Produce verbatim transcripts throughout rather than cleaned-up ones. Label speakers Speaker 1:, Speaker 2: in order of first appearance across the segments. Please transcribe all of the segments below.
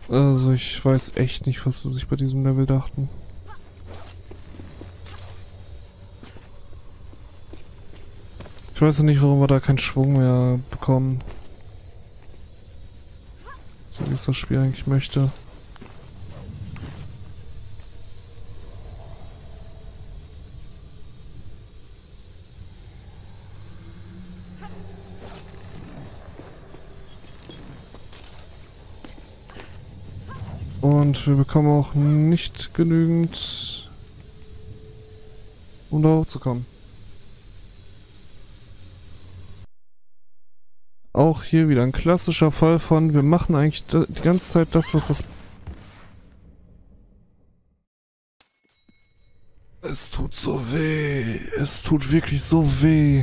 Speaker 1: Also ich weiß echt nicht, was sie sich bei diesem Level dachten. Ich weiß nicht, warum wir da keinen Schwung mehr bekommen. So wie es das Spiel eigentlich möchte. Und wir bekommen auch nicht genügend, um da hochzukommen. Auch hier wieder ein klassischer Fall von, wir machen eigentlich die ganze Zeit das, was das... Es tut so weh. Es tut wirklich so weh.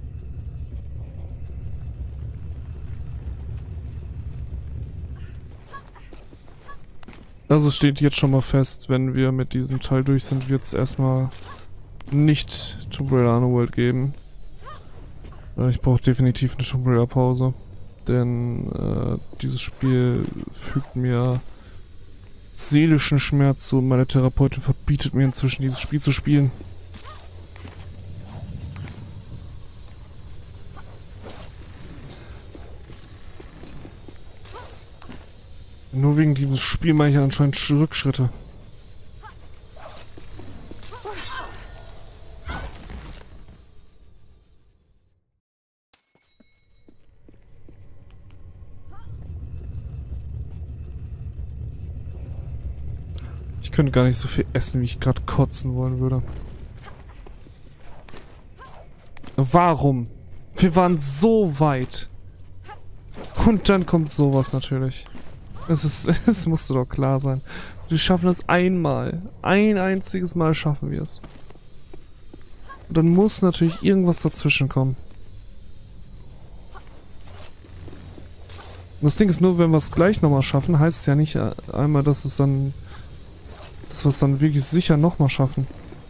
Speaker 1: Also steht jetzt schon mal fest, wenn wir mit diesem Teil durch sind, wird es erstmal nicht Tomb Raider Underworld geben. Ich brauche definitiv eine Tomb Raider Pause, denn äh, dieses Spiel fügt mir seelischen Schmerz zu und meine Therapeutin verbietet mir inzwischen dieses Spiel zu spielen. Nur wegen diesem Spiel mache ich anscheinend Rückschritte. Ich könnte gar nicht so viel essen, wie ich gerade kotzen wollen würde. Warum? Wir waren so weit. Und dann kommt sowas natürlich. Es ist, es musste doch klar sein. Wir schaffen das einmal. Ein einziges Mal schaffen wir es. Und dann muss natürlich irgendwas dazwischen kommen. Und das Ding ist nur, wenn wir es gleich nochmal schaffen, heißt es ja nicht einmal, dass es dann... dass wir es dann wirklich sicher nochmal schaffen.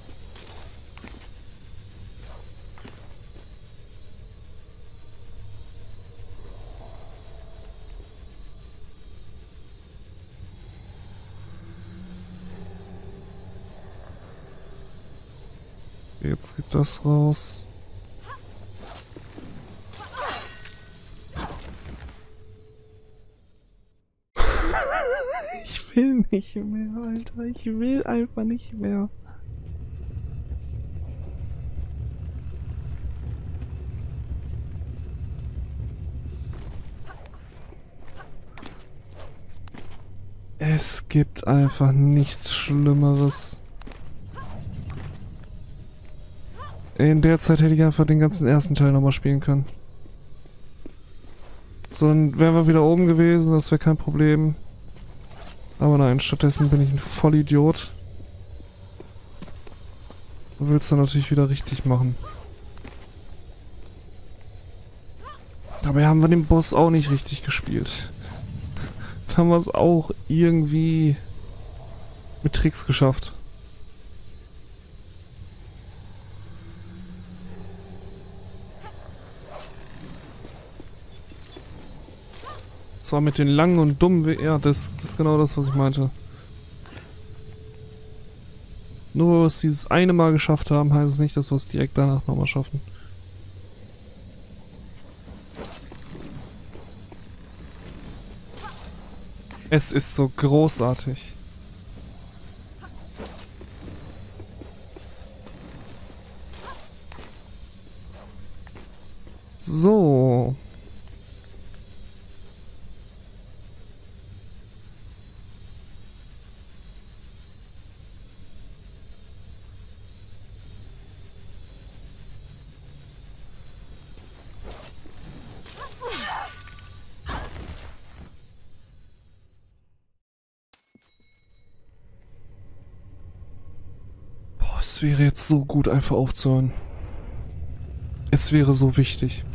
Speaker 1: Jetzt geht das raus. Ich will nicht mehr, Alter. Ich will einfach nicht mehr. Es gibt einfach nichts Schlimmeres. In der Zeit hätte ich einfach den ganzen ersten Teil nochmal spielen können. So, dann wären wir wieder oben gewesen, das wäre kein Problem. Aber nein, stattdessen bin ich ein Vollidiot. Du willst dann natürlich wieder richtig machen. Dabei haben wir den Boss auch nicht richtig gespielt. Dann haben wir es auch irgendwie mit Tricks geschafft. Zwar mit den langen und dummen We- ja, das, das ist genau das, was ich meinte. Nur weil wir es dieses eine Mal geschafft haben, heißt es nicht, dass wir es direkt danach nochmal schaffen. Es ist so großartig. So. Es wäre jetzt so gut, einfach aufzuhören. Es wäre so wichtig.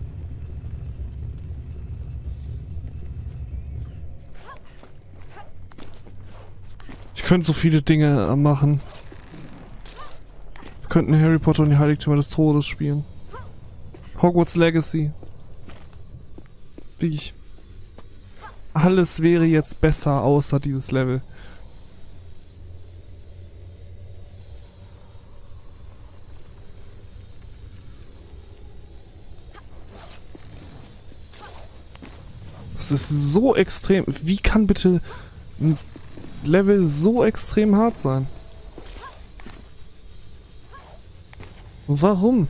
Speaker 1: Ich könnte so viele Dinge machen. Wir könnten Harry Potter und die Heiligtümer des Todes spielen. Hogwarts Legacy. Wie ich. Alles wäre jetzt besser, außer dieses Level. Das ist so extrem. Wie kann bitte ein Level so extrem hart sein? Warum?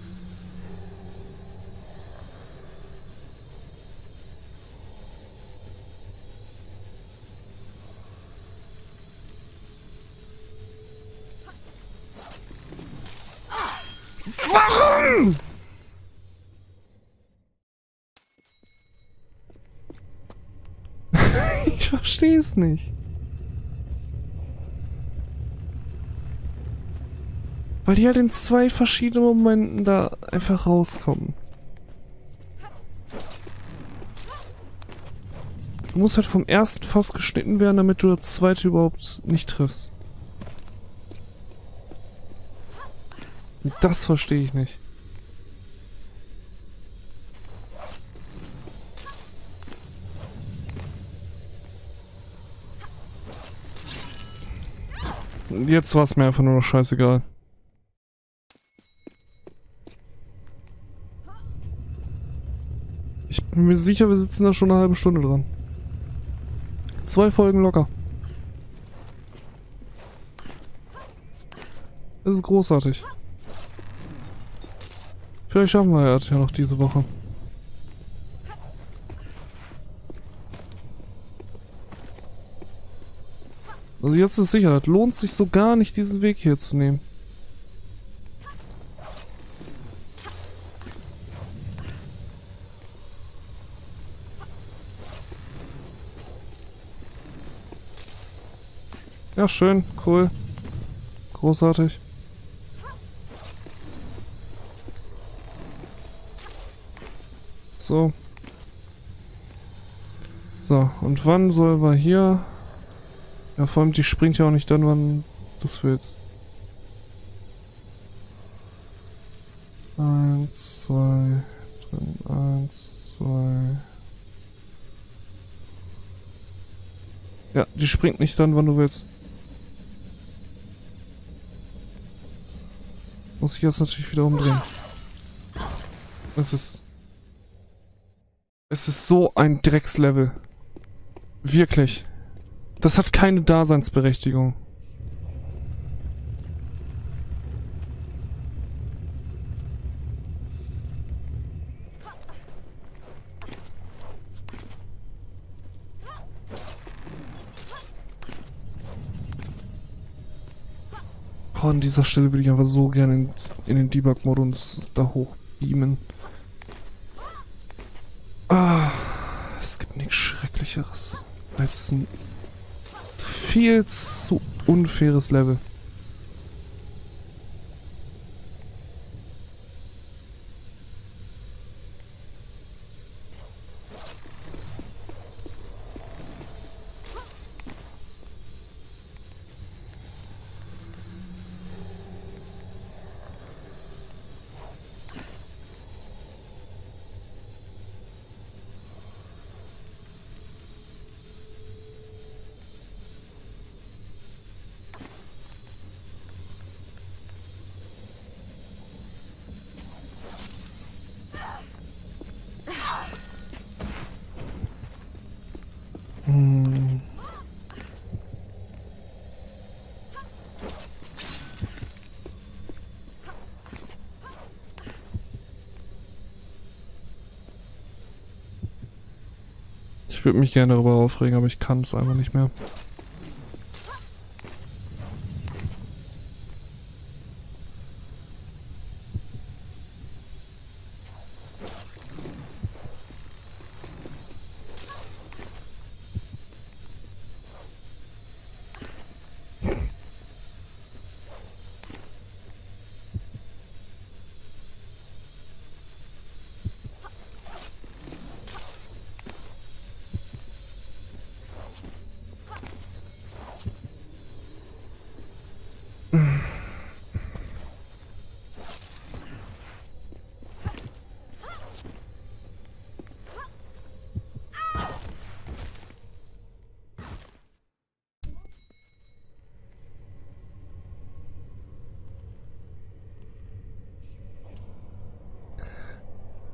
Speaker 1: Warum? Ich verstehe es nicht. Weil die halt in zwei verschiedenen Momenten da einfach rauskommen. Du musst halt vom ersten fast geschnitten werden, damit du das zweite überhaupt nicht triffst. Und das verstehe ich nicht. Jetzt war es mir einfach nur noch scheißegal. Ich bin mir sicher, wir sitzen da schon eine halbe Stunde dran. Zwei Folgen locker. Das ist großartig. Vielleicht schaffen wir ja noch diese Woche. Also jetzt ist sicher, das lohnt sich so gar nicht, diesen Weg hier zu nehmen. Ja, schön, cool. Großartig. So. So, und wann soll wir hier... Ja, vor allem, die springt ja auch nicht dann, wann du es willst. Eins, zwei, drei, eins, zwei... Ja, die springt nicht dann, wann du willst. Muss ich jetzt natürlich wieder umdrehen. Es ist... Es ist so ein Dreckslevel. Wirklich. Das hat keine Daseinsberechtigung. Oh, an dieser Stelle würde ich einfach so gerne in, in den Debug-Modus da hoch beamen. Ah, es gibt nichts Schrecklicheres als ein viel zu unfaires Level. Hm. Ich würde mich gerne darüber aufregen, aber ich kann es einfach nicht mehr.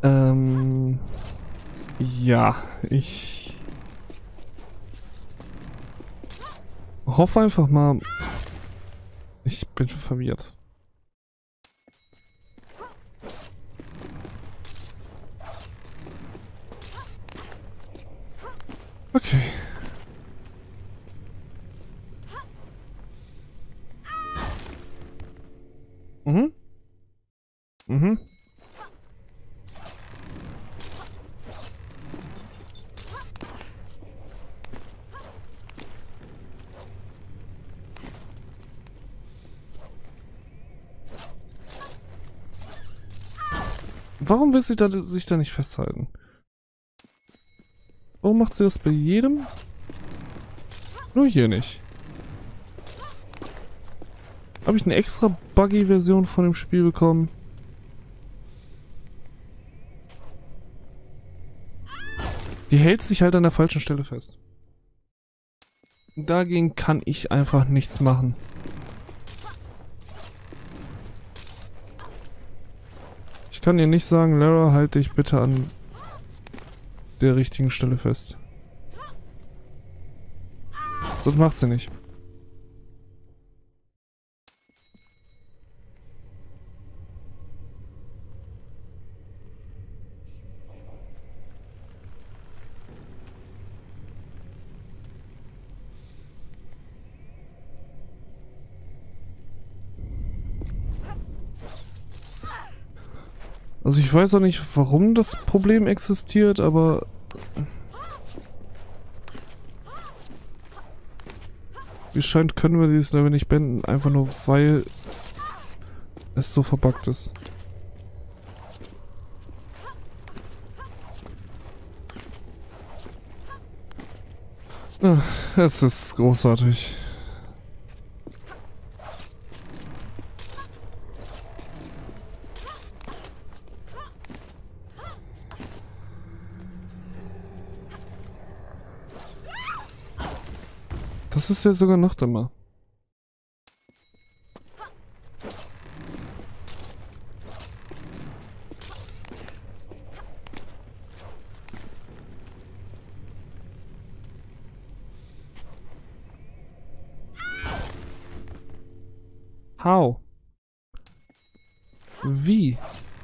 Speaker 1: Ähm... Ja, ich... hoffe einfach mal... Ich bin verwirrt. Okay. Mhm. Mhm. Warum will sie da, sich da nicht festhalten? Warum macht sie das bei jedem? Nur hier nicht. Habe ich eine extra Buggy-Version von dem Spiel bekommen? Die hält sich halt an der falschen Stelle fest. Dagegen kann ich einfach nichts machen. Ich kann ihr nicht sagen, Lara, halt dich bitte an der richtigen Stelle fest. Sonst macht sie nicht. Also ich weiß auch nicht, warum das Problem existiert, aber... wie scheint, können wir dieses Level nicht beenden, einfach nur weil es so verbuggt ist. Ah, es ist großartig. Das ist ja sogar noch dümmer. How? Wie?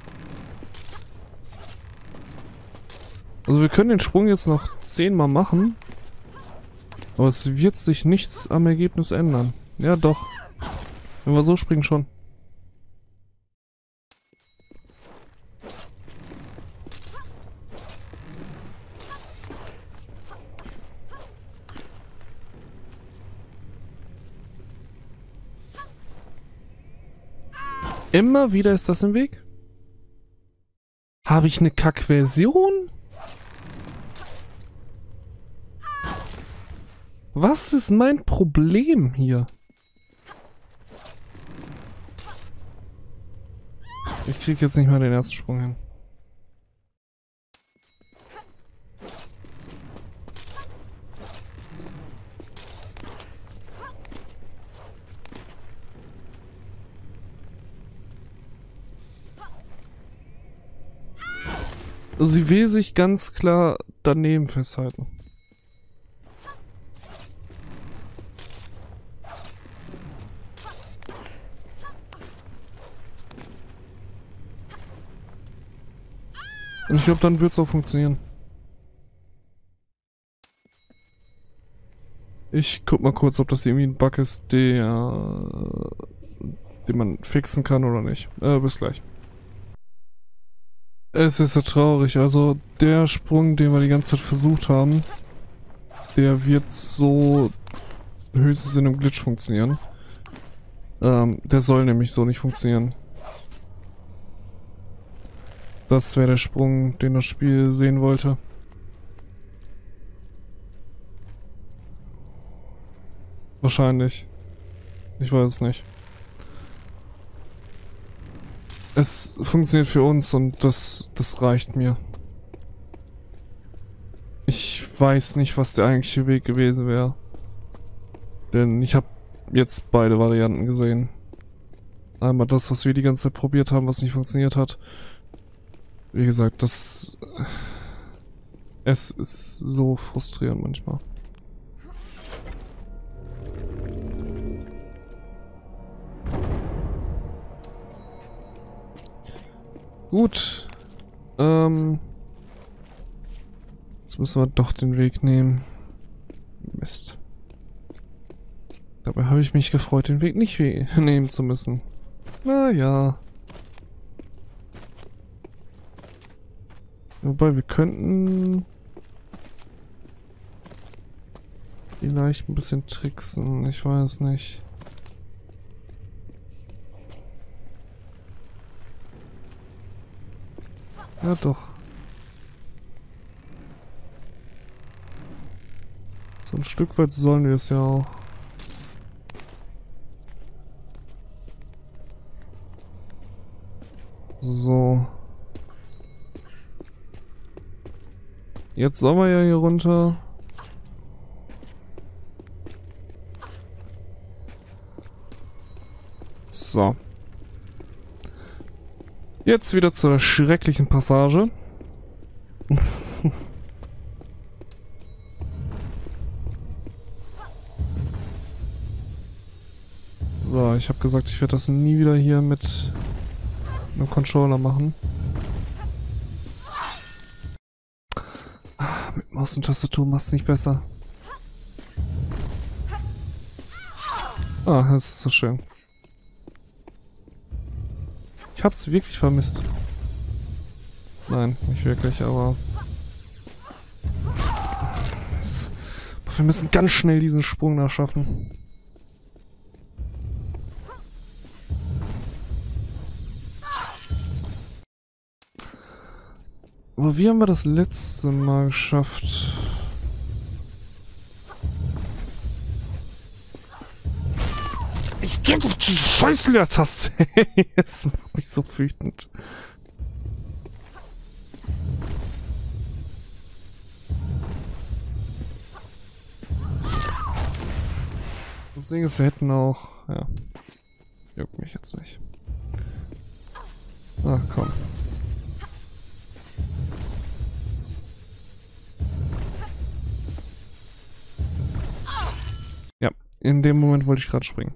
Speaker 1: Also wir können den Sprung jetzt noch zehnmal machen. Aber es wird sich nichts am Ergebnis ändern. Ja doch. Wenn wir so springen schon. Immer wieder ist das im Weg? Habe ich eine Kack-Version? Was ist mein Problem hier? Ich krieg jetzt nicht mal den ersten Sprung hin. Sie will sich ganz klar daneben festhalten. Und ich glaube, dann wird es auch funktionieren. Ich guck mal kurz, ob das irgendwie ein Bug ist, der, den man fixen kann oder nicht. Äh, bis gleich. Es ist so traurig. Also der Sprung, den wir die ganze Zeit versucht haben, der wird so höchstens in einem Glitch funktionieren. Ähm, der soll nämlich so nicht funktionieren. Das wäre der Sprung, den das Spiel sehen wollte. Wahrscheinlich. Ich weiß es nicht. Es funktioniert für uns und das, das reicht mir. Ich weiß nicht, was der eigentliche Weg gewesen wäre. Denn ich habe jetzt beide Varianten gesehen. Einmal das, was wir die ganze Zeit probiert haben, was nicht funktioniert hat. Wie gesagt, das... Es ist so frustrierend manchmal. Gut. Ähm... Jetzt müssen wir doch den Weg nehmen. Mist. Dabei habe ich mich gefreut, den Weg nicht nehmen zu müssen. Naja. Wobei, wir könnten... vielleicht ein bisschen tricksen. Ich weiß nicht. Ja, doch. So ein Stück weit sollen wir es ja auch. So. Jetzt sollen wir ja hier runter. So. Jetzt wieder zur schrecklichen Passage. So, ich habe gesagt, ich werde das nie wieder hier mit einem Controller machen. Ah, mit Maus und Tastatur macht es nicht besser. Ah, das ist so schön. Ich hab's wirklich vermisst. Nein, nicht wirklich, aber... Wir müssen ganz schnell diesen Sprung da schaffen. Aber wie haben wir das letzte Mal geschafft? Ich drück auf die scheiß Leertaste. Das macht mich so wütend. Das Ding ist, wir hätten auch... Ja. Juckt mich jetzt nicht. Ach, komm. Ja, in dem Moment wollte ich gerade springen.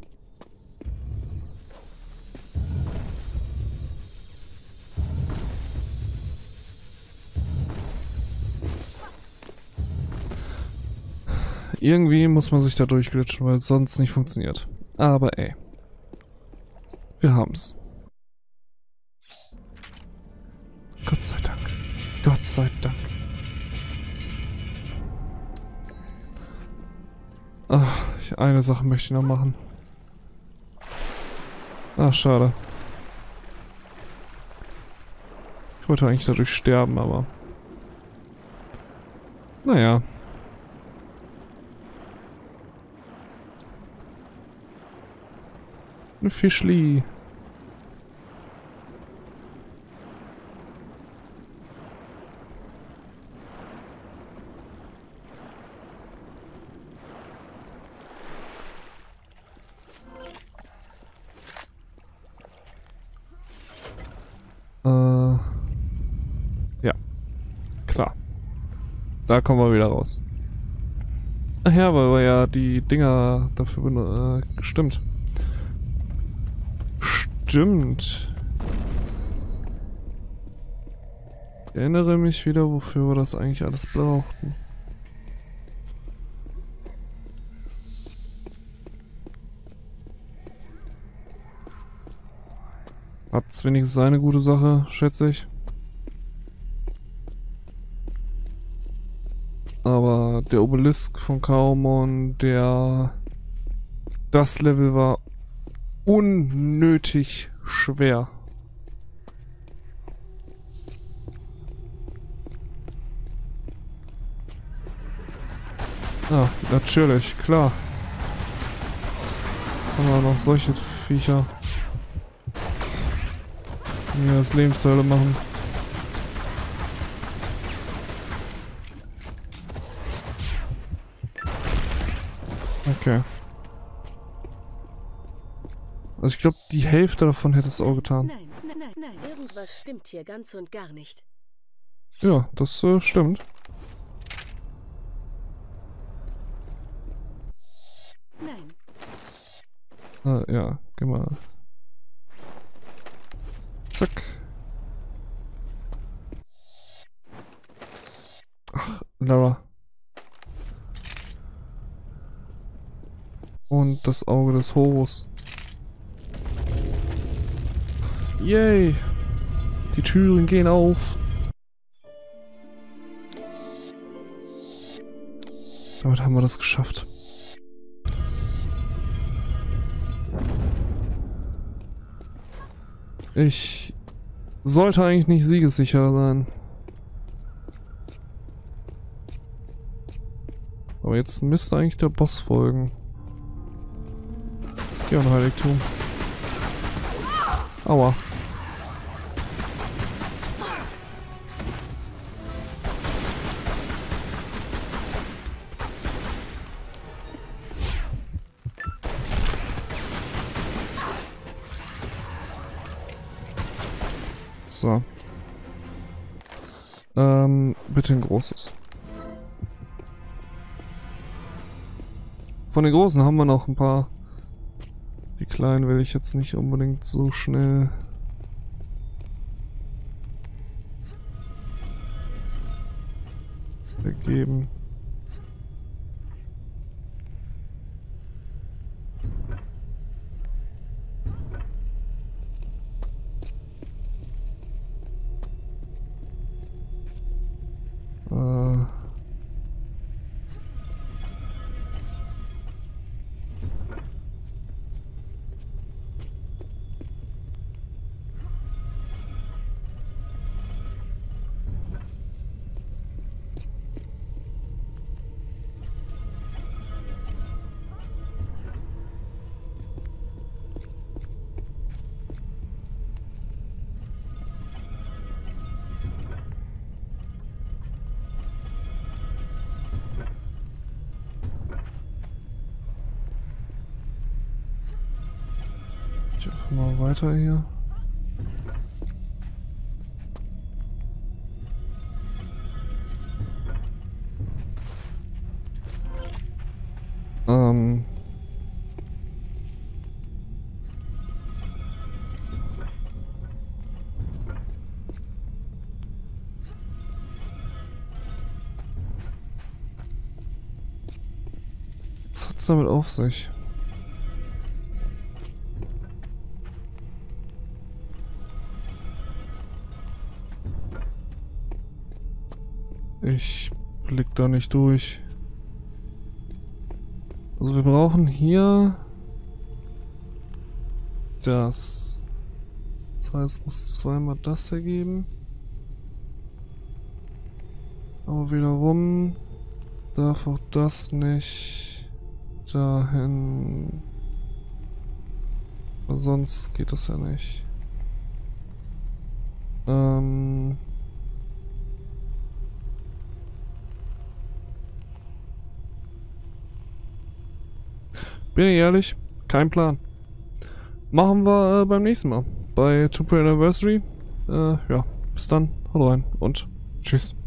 Speaker 1: Irgendwie muss man sich da durchglitschen, weil es sonst nicht funktioniert. Aber ey. Wir haben's. Gott sei Dank. Gott sei Dank. Ach, eine Sache möchte ich noch machen. Ach, schade. Ich wollte eigentlich dadurch sterben, aber... Naja. Ein Fischli. Äh. Ja. Klar. Da kommen wir wieder raus. Ach ja, weil wir ja die Dinger dafür äh, stimmt. Stimmt. Ich erinnere mich wieder, wofür wir das eigentlich alles brauchten. Hat's wenigstens eine gute Sache, schätze ich. Aber der Obelisk von Kaumon, der... Das Level war unnötig schwer. Ah, natürlich, klar. Was haben wir noch? Solche Viecher. Die mir das Leben zur Hölle machen. Okay. Also ich glaube, die Hälfte davon hätte es auch getan.
Speaker 2: Nein, nein, nein, nein. Irgendwas stimmt hier ganz und gar nicht.
Speaker 1: Ja, das äh, stimmt.
Speaker 2: Nein.
Speaker 1: Ah, ja, geh mal. Zack. Ach, Lara. Und das Auge des Horus. Yay! Die Türen gehen auf. Damit haben wir das geschafft. Ich sollte eigentlich nicht siegessicher sein. Aber jetzt müsste eigentlich der Boss folgen. Das geht ein Heiligtum. Aua. So. Ähm, bitte ein großes. Von den großen haben wir noch ein paar. Die kleinen will ich jetzt nicht unbedingt so schnell vergeben. Äh. Ich einfach mal weiter hier. Ähm. Was hat's damit auf sich? Ich blick da nicht durch. Also wir brauchen hier das. Das heißt, es muss zweimal das ergeben. Aber wiederum darf auch das nicht dahin. Weil sonst geht das ja nicht. Ähm. Bin ich ehrlich? Kein Plan. Machen wir äh, beim nächsten Mal. Bei Tomb Raider Anniversary. Äh, ja, bis dann. Haut rein und tschüss.